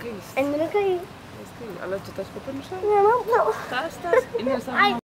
Căi. Ainda não caí. Olha, tu estás com o pé no chão? Não. Estás. Ainda estás.